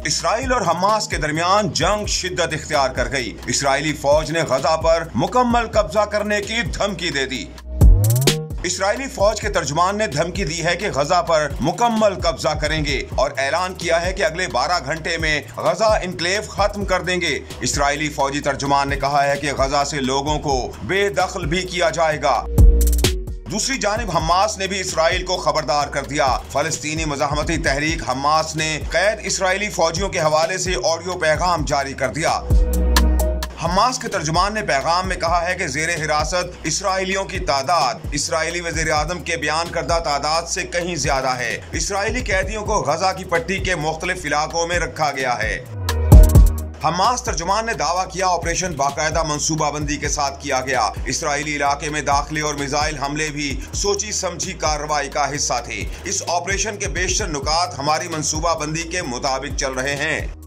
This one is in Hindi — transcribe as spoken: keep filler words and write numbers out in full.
इसराइल और हमास के दरमियान जंग शिद्दत इख्तियार कर गई। इसराइली फौज ने गजा पर मुकम्मल कब्जा करने की धमकी दे दी। इसराइली फौज के तर्जुमान ने धमकी दी है कि गजा पर मुकम्मल कब्जा करेंगे और ऐलान किया है कि अगले बारह घंटे में गजा इनक्लेव खत्म कर देंगे। इसराइली फौजी तर्जुमान ने कहा है कि गजा से लोगों को बेदखल भी किया जाएगा। दूसरी जानिब हमास ने भी इसराइल को खबरदार कर दिया। फलस्तीनी मज़ाहमती तहरीक हमास ने कैद इसराइली फौजियों के हवाले से ऑडियो पैगाम जारी कर दिया। हमास के तर्जुमान ने पैगाम में कहा है कि ज़ेरे हिरासत इसराइलियों की तादाद इसराइली वज़ीर आज़म के बयान करदा तादाद से कहीं ज्यादा है। इसराइली कैदियों को गजा की पट्टी के मुख्तलिफ इलाकों में रखा गया है। हमास तर्जुमान ने दावा किया ऑपरेशन बाकायदा मंसूबाबंदी के साथ किया गया। इसराइली इलाके में दाखिले और मिसाइल हमले भी सोची समझी कार्रवाई का हिस्सा थे। इस ऑपरेशन के बेशतर नुकात हमारी मंसूबाबंदी के मुताबिक चल रहे हैं।